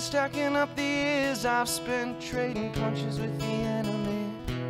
stacking up the years I've spent trading punches with the enemy.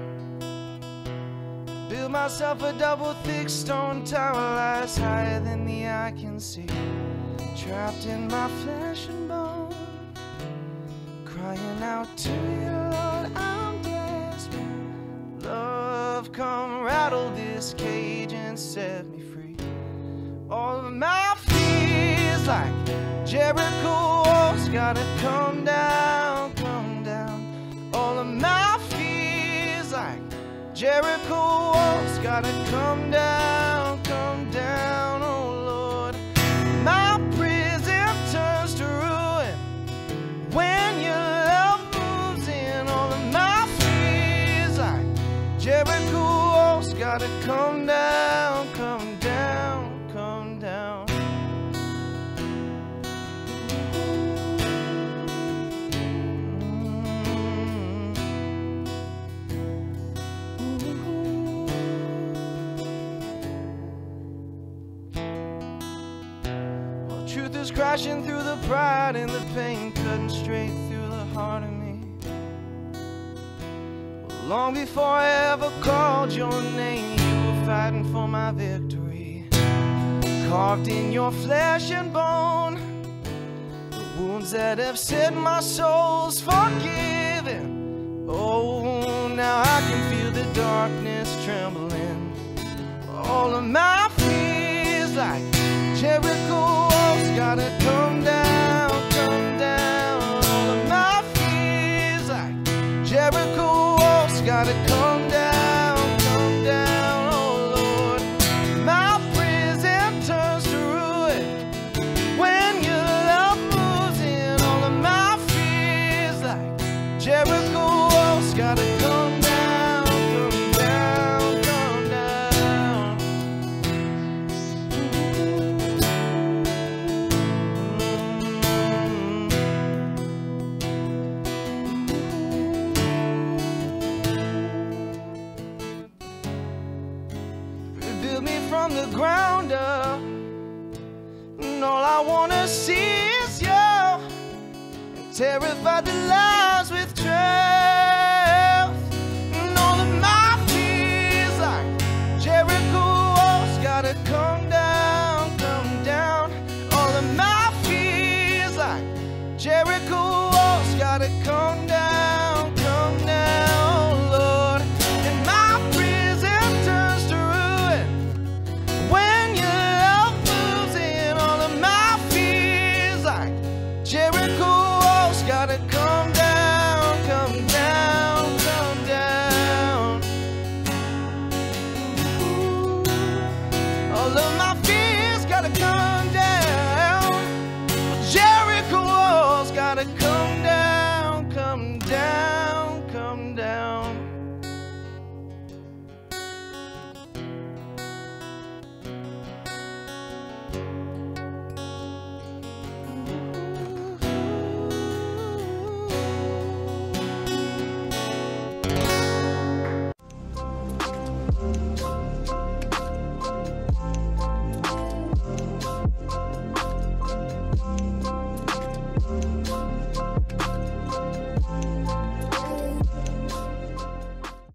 Build myself a double thick stone tower, lies higher than the eye can see. Trapped in my flesh and bone, crying out to you, Lord, I'm desperate. Love, come rattle this cage and set me free. All of my fears like Jericho walls gotta come down, come down. All of my fears like Jericho walls gotta come down, come down. Oh Lord, my prison turns to ruin when your love moves in. All of my fears like Jericho walls gotta come down, come down, come down. Truth is crashing through the pride and the pain, cutting straight through the heart of me. Long before I ever called your name, you were fighting for my victory. Carved in your flesh and bone, the wounds that have set my soul's forgiven. Oh, now I can feel the darkness trembling. All of my fears like Jericho walls gotta come down, come down. All of my fears like Jericho walls gotta come down, come down. Oh Lord, my prison turns to ruin when your love moves in. All of my fears like Jericho walls gotta come down, come down, come down. Rebuild me from the ground up, and all I wanna see is you. And terrify the lies with trust.